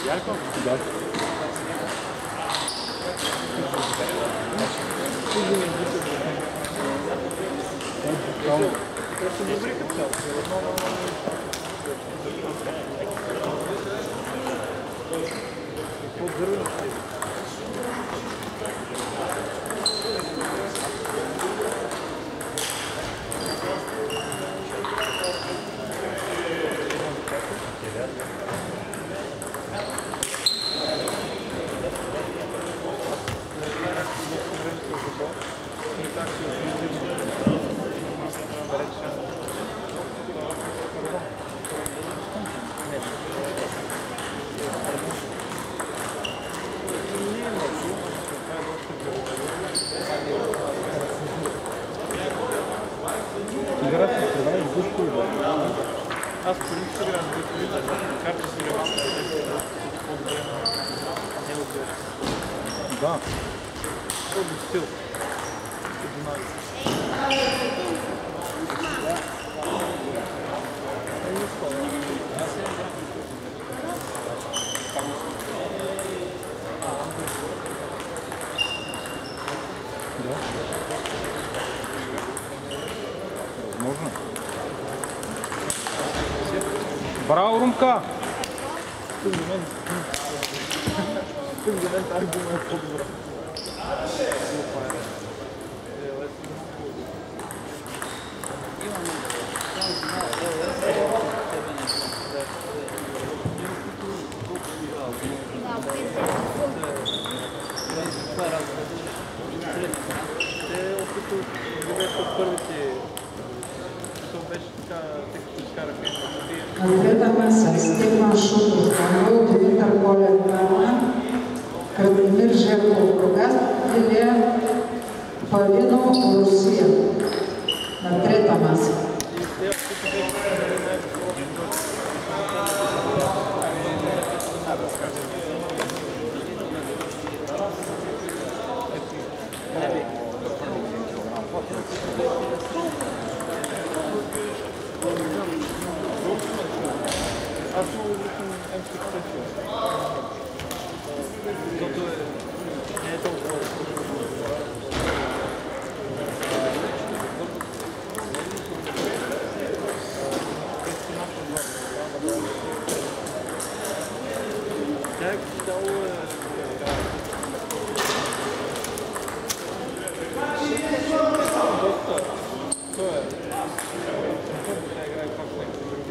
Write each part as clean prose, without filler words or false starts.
Да. Играта се предава в дъжко и аз по принцип играм в дъжко и карта си играм да. Този стил. Възможно. Браво, Румка! Тук за мен тази дума е по-добра. На трета маса Стефан Шутов Камил, Димитър Колев Варна, Красимир Жеков Бургас, Илия Павинов Русия. На трета маса. Аз много обичам М-16. Защото не е толкова. Тя е цяло доста. Той е. Тя играе пак някакви други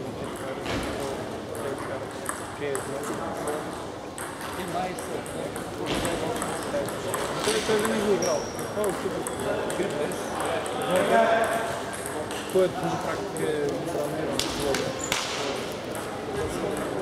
той винаги играл. Това е супер. Което на практика е забранено.